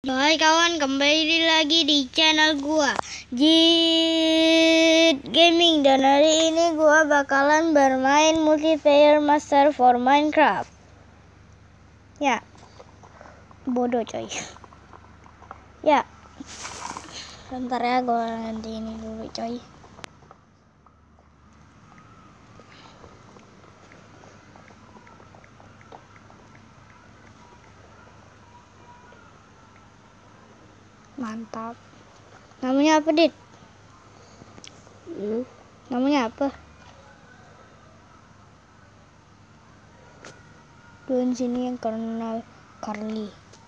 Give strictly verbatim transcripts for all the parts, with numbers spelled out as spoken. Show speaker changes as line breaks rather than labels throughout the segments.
Hai kawan, kembali lagi di channel gua Jit Gaming, dan hari ini gua bakalan bermain multiplayer master for Minecraft. Ya, bodoh coy. Ya, bentar ya, gua nanti ini dulu coy. Mantap. Namanya apa, Dit? Hmm? Namanya apa? Tuh sini yang kenal Carly.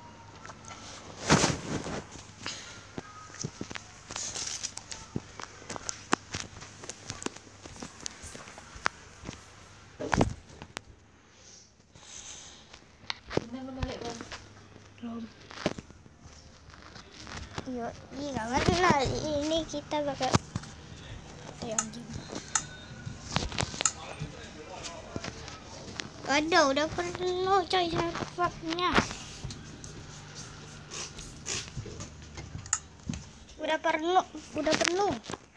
Belum. Yuk, ini nggak ngerti lah. Ini kita bakal ya, anjing. Ada, udah penuh coy servernya. Udah penuh, udah penuh.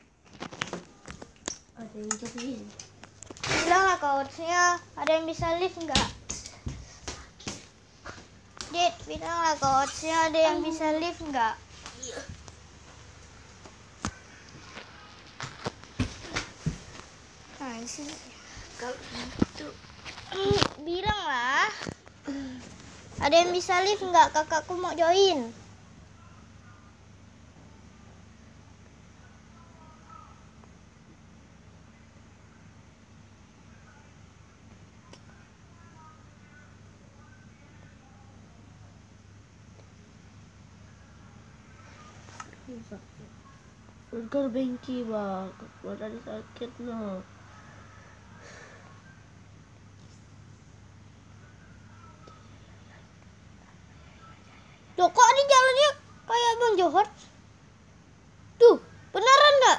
Ada yang join.
Bilang lah coachnya, ada yang bisa live nggak? Dit, bilang lah coachnya, ada yang bisa live nggak? Nah, sih.
Kalau gitu,
Bilang lah. Ada yang bisa live nggak? Kakakku mau join.
Engkau bengki bang, badan sakit no.
Loh, kok di jalannya kayak Bang Johor? Tuh, beneran nggak?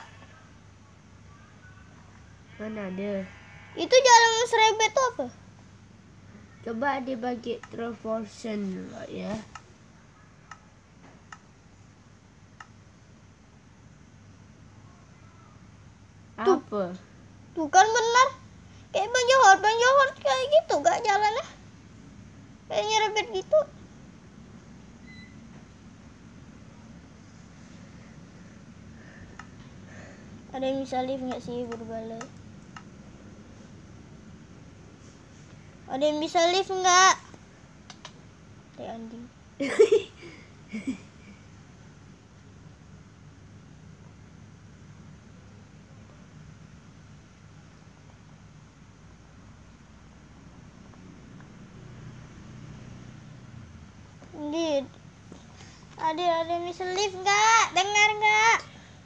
Mana ada?
Itu jalan serebet tuh apa?
Coba dibagi transformation dulu ya.
Tuh.
Apa?
Tuh kan benar. Kayak Bang Johor, Bang Johor kayak gitu gak jalannya? Kayak nyerebet gitu. Ada yang bisa live nggak sih, berbalik? Ada yang bisa live nggak? Kayak anjing. Dit, ada ada yang bisa live nggak? Dengar nggak?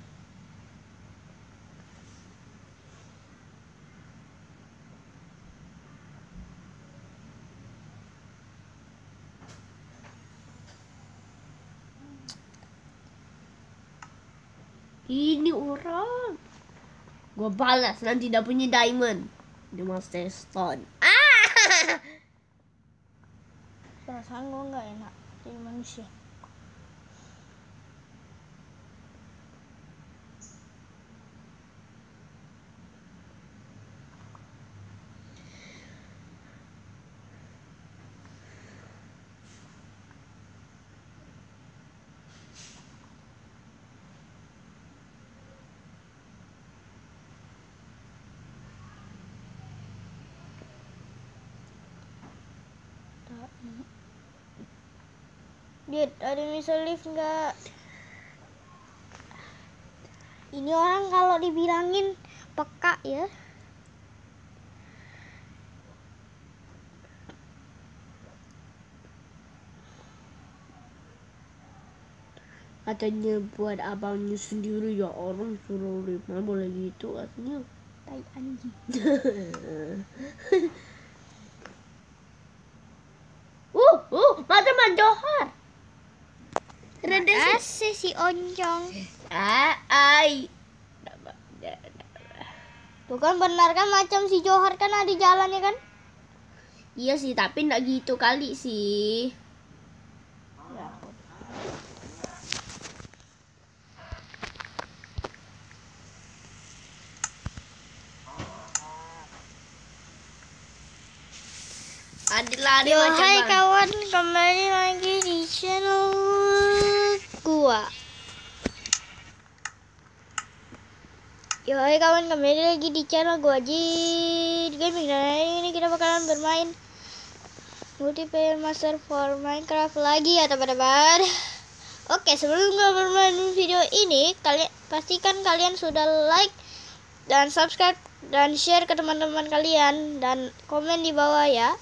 Ini orang. Gua balas nanti dah punya diamond di Master Stone. Ah!
Perasaan gue nggak enak jadi manusia. Dit, ada yang bisa live nggak? Ini orang kalau dibilangin peka ya.
Katanya buat abangnya sendiri ya, orang suruh lima boleh gitu katanya.
Tai anjing.
uh, uh, macam Johor. Rada
Asih si oncong.
Ah, ai.
Tuh kan benar kan, macam si Johor kan ada jalannya kan?
Iya sih, tapi nggak gitu kali sih.
Ya.
lari
Yo,
macam
hai
mana?
kawan, kembali lagi di channel gua. Yo, hai kawan, kembali lagi di channel gua Jid Gaming. Dan hari ini kita bakalan bermain multiplayer master for Minecraft lagi ya teman-teman. Oke, sebelum gua bermain video ini, kalian pastikan kalian sudah like dan subscribe dan share ke teman-teman kalian dan komen di bawah ya.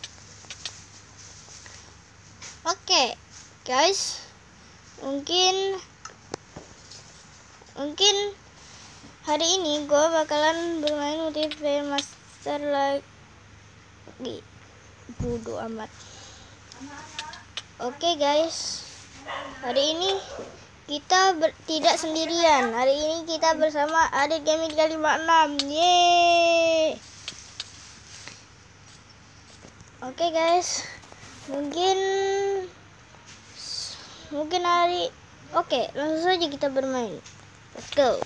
Oke, guys, mungkin mungkin hari ini gue bakalan bermain multiplayer master lagi. Bodoh amat. Oke, guys, hari ini kita ber, tidak sendirian. Hari ini kita bersama Adit Gaming tiga lima enam. Yeay. Oke, guys, mungkin mungkin hari oke langsung saja kita bermain. Let's go.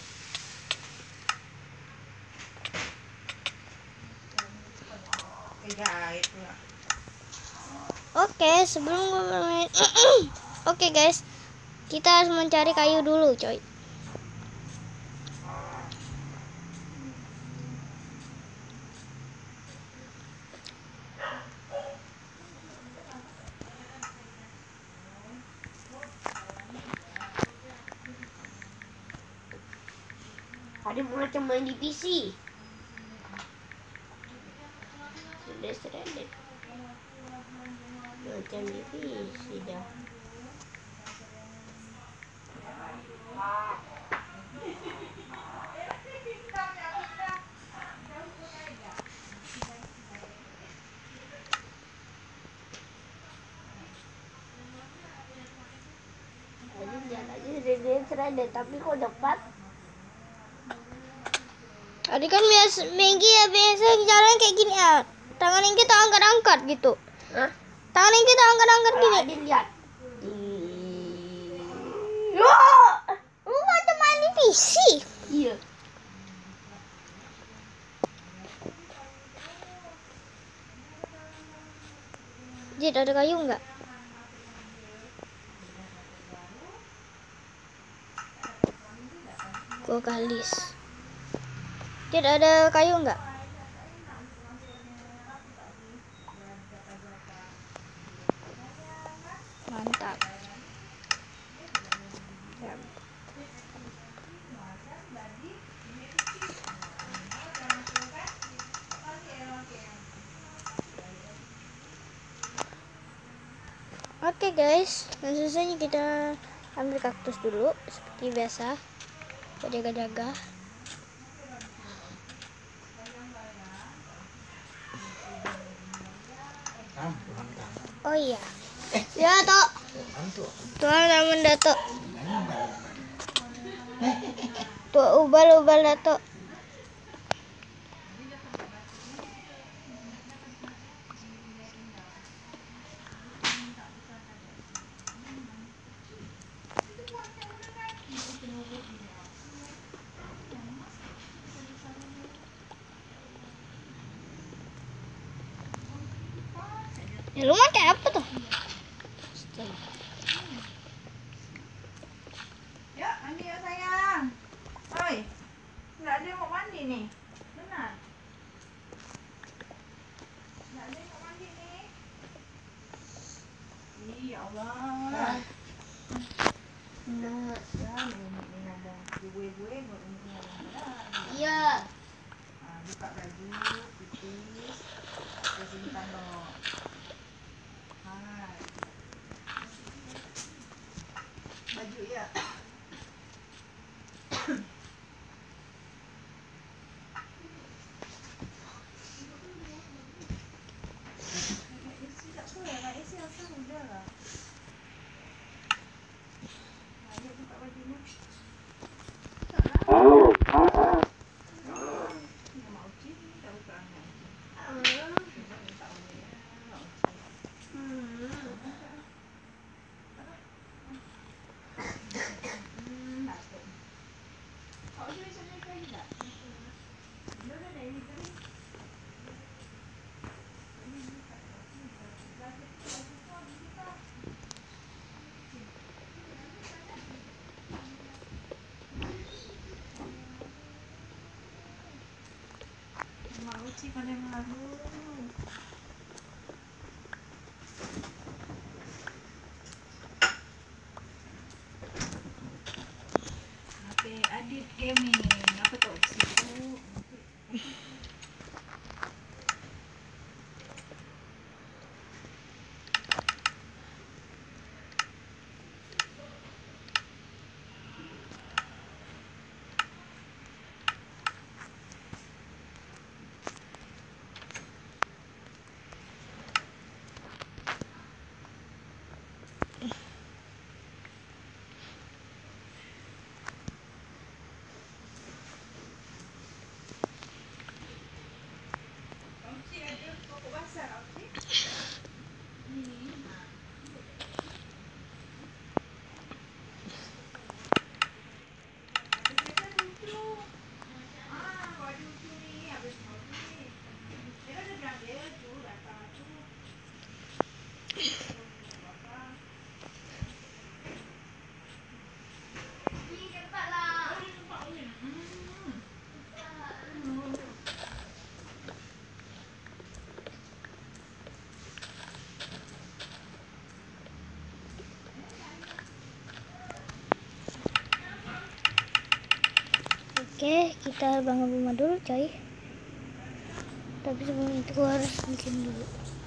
Oke, sebelum gue bermain oke, guys, kita harus mencari kayu dulu, coy.
Tadi macam main di P C. Sudah stranded. Macam di P C dah. Tadi jalannya sudah stranded, tapi kok dapat?
Tadi kan biasa Megi ya biasa jalan kayak gini ya. Tangan yang kita angkat-angkat gitu.
Hah?
Tangan yang kita angkat-angkat gini.
Adin lihat.
Lu macam main di P C.
Iya.
Jid, ada kayu nggak? Gua kalis. Jid, ada kayu nggak? Mantap. Ya. Oke, guys, langsung saja kita ambil kaktus dulu seperti biasa. Jaga-jaga. Oh iya. Ya, Tok. Tuhan teman Dato. Tuh ubal-ubal Dato. Ya, lu pakai apa tuh?
Ya, mandi ya sayang. Oi, nggak ada yang mau mandi nih. Benar. Nggak ada yang mau mandi nih. Ih, ya Allah.
Nah,
Ya, ini ngomong gue gue ngomong ngomong.
iya.
Nah, buka baju, pipis, terus simpan dong. Hai. Baju ya. Isi tak boleh, nggak isi asal udah lah. Ayo buka bajunya. Mau cini, tahu kan? sih pada malu? H P Adit gaming, apa tuh opsiku?
Oke, kita bangun rumah dulu coy. Tapi sebelum itu gua harus bikin dulu.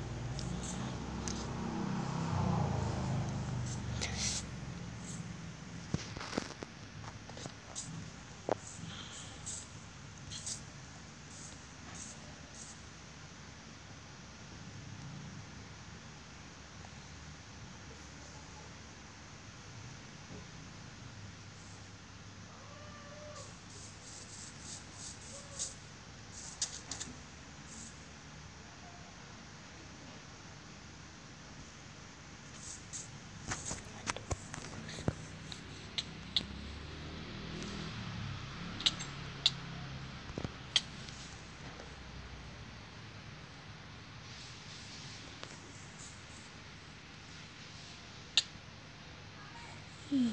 Hmm.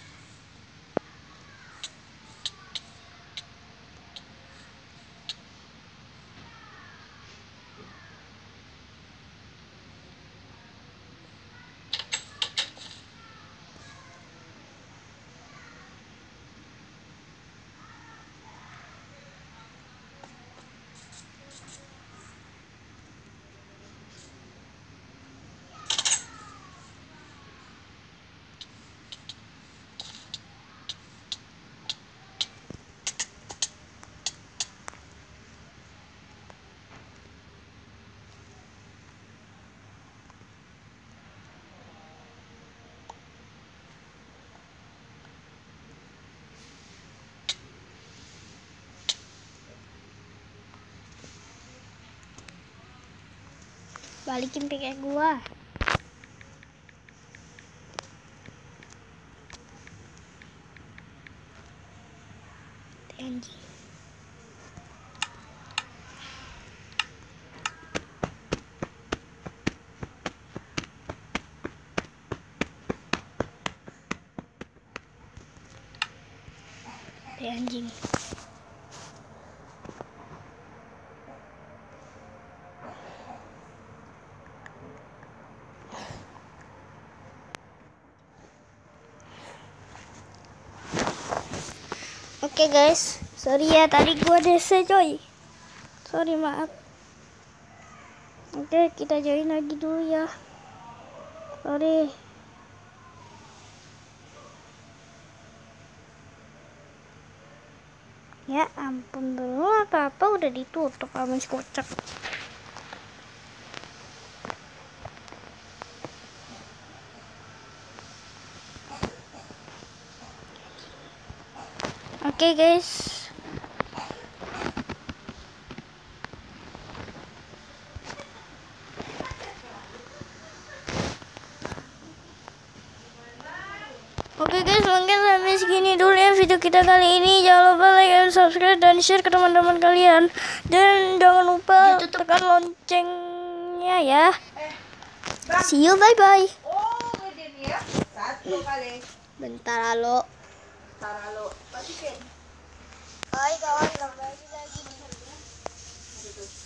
Balikin pickaxe gua. Anjing. Anjing. Oke okay guys, sorry ya tadi gua D C coy. Sorry maaf. Oke okay, kita join lagi dulu ya. Sorry. Ya ampun dulu apa-apa udah ditutup sama si kocak. Oke okay, guys. Oke okay guys, mungkin sampai segini dulu ya video kita kali ini. Jangan lupa like dan subscribe dan share ke teman-teman kalian. Dan jangan lupa ya, tekan loncengnya ya.
Eh,
see you, bye bye.
Oh, gede nih ya. Satu kali.
Bentar alo.
Bentar alo. Masukin.
Hai kawan, kembali lagi di